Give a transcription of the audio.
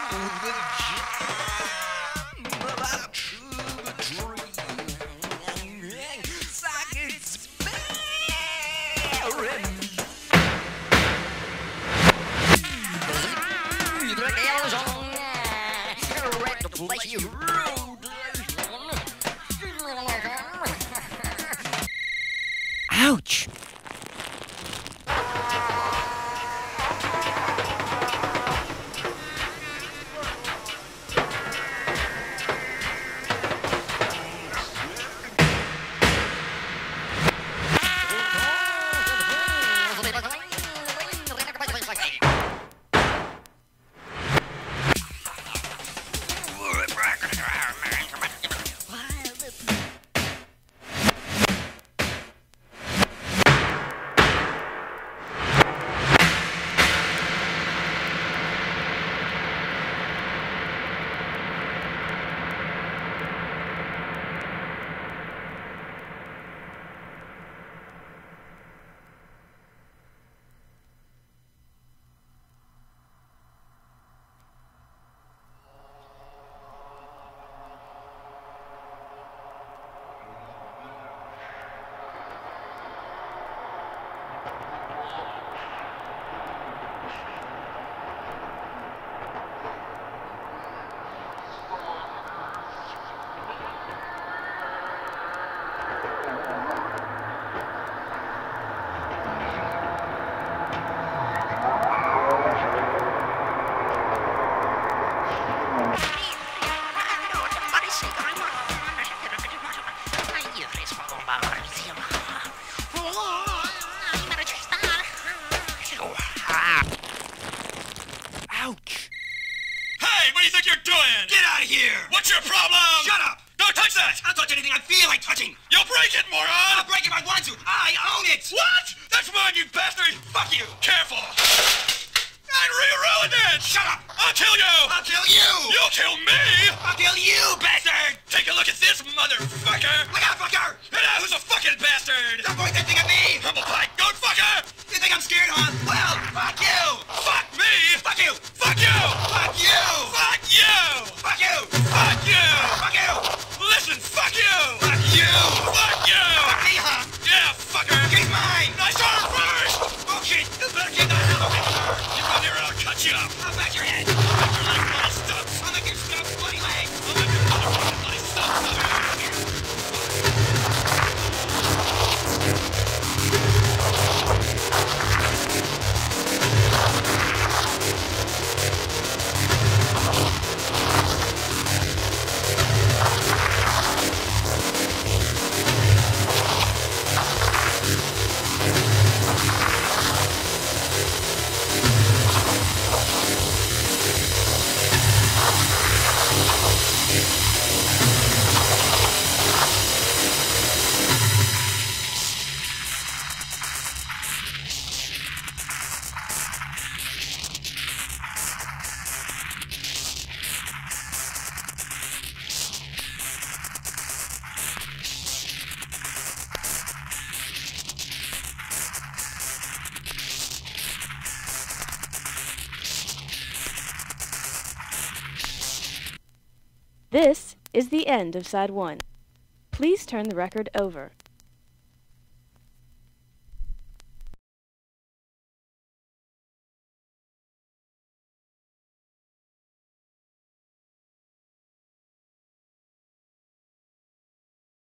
Ouch! Ouch! Hey, what do you think you're doing? Get out of here! What's your problem? Shut up! Don't touch that! I'll touch anything I feel like touching! You'll break it, moron! I'll break it if I want to! I own it! What? That's mine, you bastard! Fuck you! Careful! I'd ruin it! Shut up! I'll kill you! I'll kill you! You'll kill me! I'll kill you, bastard! Take a look at this, motherfucker! Look out, fucker! And who's a fucking bastard? Don't point that thing at me! Humble pie, goat fucker! You think I'm scared, huh? Well, fuck you! Fuck me! Fuck you! Fuck you! Fuck you! Fuck you! Fuck you! Fuck you! Fuck you! Listen, fuck you! Fuck you! Fuck you! Fuck me, huh? Yeah, fucker! He's mine! Nice arm first! Bullshit! You better get the hell away from her! You come here and I'll cut you up! I'll back your head! I'll make your leg bloody stumps! I'll make your stumps bloody legs! I'll make your motherfucking bloody stumps! This is the end of Side 1. Please turn the record over.